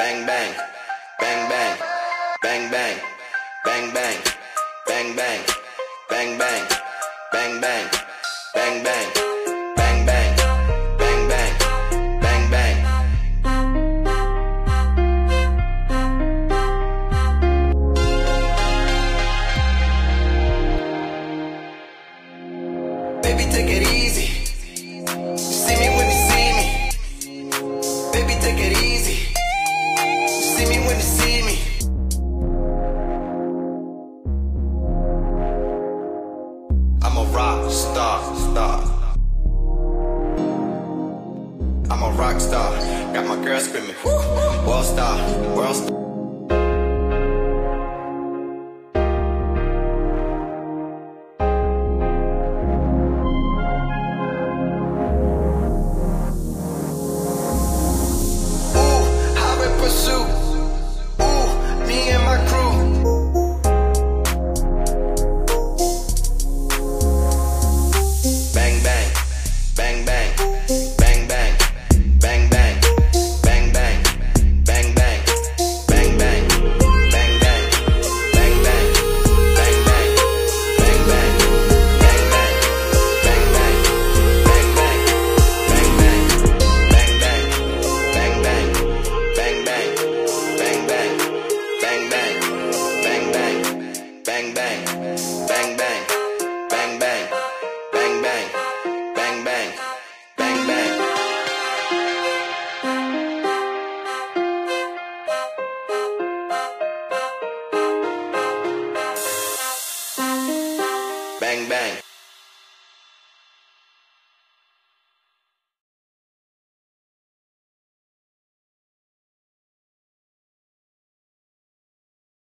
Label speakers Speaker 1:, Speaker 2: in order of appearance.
Speaker 1: bang bang, bang bang, bang bang, bang bang, bang bang, bang bang, bang bang, bang bang, bang bang, bang bang, bang bang. Baby, take it easy. You see me when you see me. Baby, take it easy. You see me when you see me. I'm a rock star. I'm a rock star. Got my girl screaming, world star, world star.